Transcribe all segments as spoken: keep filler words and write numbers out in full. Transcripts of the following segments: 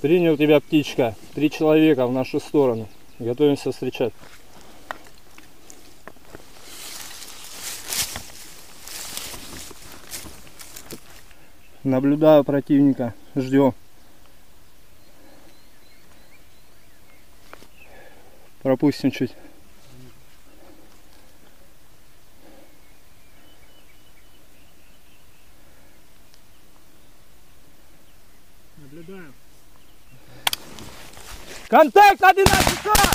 Принял тебя, птичка. Три человека в нашу сторону. Готовимся встречать. Наблюдаю противника. Ждем. Пропустим чуть. Наблюдаем. Контакт одиннадцать часов!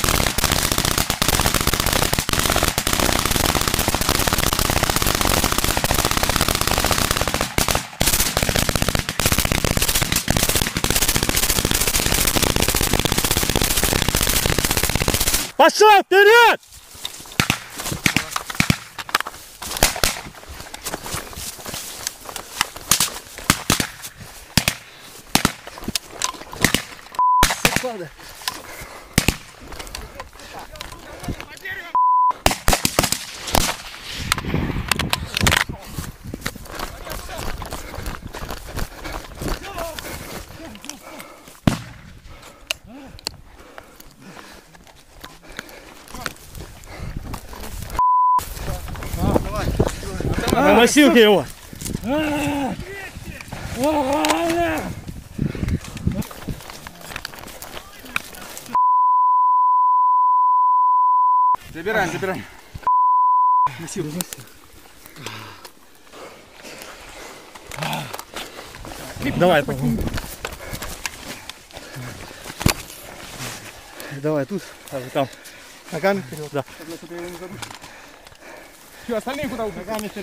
Пошел вперед! Секунда. На носилке его. Забираем, забираем. Носилку. Давай, давай тут, а вы там. Ногами вперед. Да. Что, остальные куда? Ногами вперед.